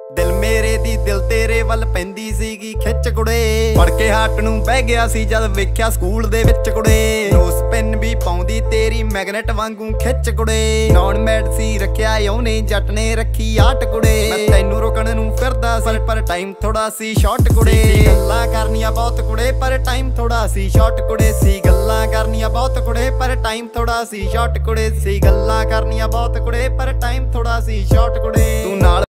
ਦਿਲ ਮੇਰੇ ਦੀ ਦਿਲ ਤੇਰੇ ਵੱਲ ਪੈਂਦੀ ਸੀਗੀ ਖਿੱਚ ਕੁੜੇ ਫੜ ਕੇ ਹੱਟ ਨੂੰ ਬਹਿ ਗਿਆ ਸੀ ਜਦ ਵੇਖਿਆ ਸਕੂਲ ਦੇ ਵਿੱਚ ਕੁੜੇ ਨੋਸ ਪੈਨ ਵੀ ਪਾਉਂਦੀ ਤੇਰੀ ਮੈਗਨੇਟ ਵਾਂਗੂ ਖਿੱਚ ਕੁੜੇ ਨੌਨ ਮੈਡ ਸੀ ਰੱਖਿਆ ਉਹਨੇ ਜੱਟ ਨੇ ਰੱਖੀ ਆਟ ਕੁੜੇ ਮੈਂ ਤੈਨੂੰ ਰੋਕਣ ਨੂੰ ਫਿਰਦਾ ਸੀ ਪਰ ਟਾਈਮ ਥੋੜਾ ਸੀ ਸ਼ਾਰਟ ਕੁੜੇ ਗੱਲਾਂ ਕਰਨੀਆਂ ਬਹੁਤ ਕੁੜੇ ਪਰ ਟਾਈਮ ਥੋੜਾ ਸੀ ਸ਼ਾਰਟ ਕੁੜੇ ਸੀ ਗੱਲਾਂ ਕਰਨੀਆਂ ਬਹੁਤ ਕੁੜੇ ਪਰ ਟਾਈਮ ਥੋੜਾ ਸੀ ਸ਼ਾਰਟ ਕੁੜੇ ਸੀ ਗੱਲਾਂ ਕਰਨੀਆਂ ਬਹੁਤ ਕੁੜੇ ਪਰ ਟਾਈਮ ਥੋੜਾ ਸੀ ਸ਼ਾਰਟ ਕੁੜੇ ਤੂੰ ਨਾਲ